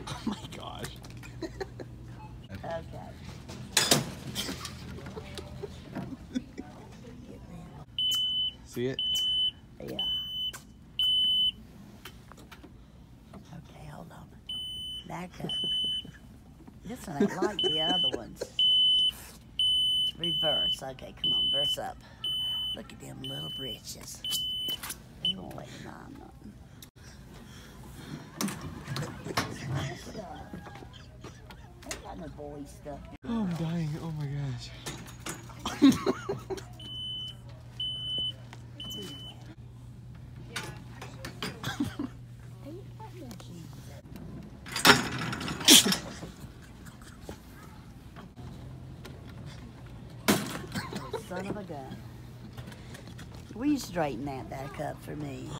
Oh my gosh. Okay. See it? Yeah. Okay, hold on. Back up. This one ain't like the other ones. Reverse. Okay, come on, verse up. Look at them little britches. They won't let you mind nothing. Ain't got no boy stuff. Oh, I'm dying. Oh my gosh. Son of a gun. Will you straighten that back up for me?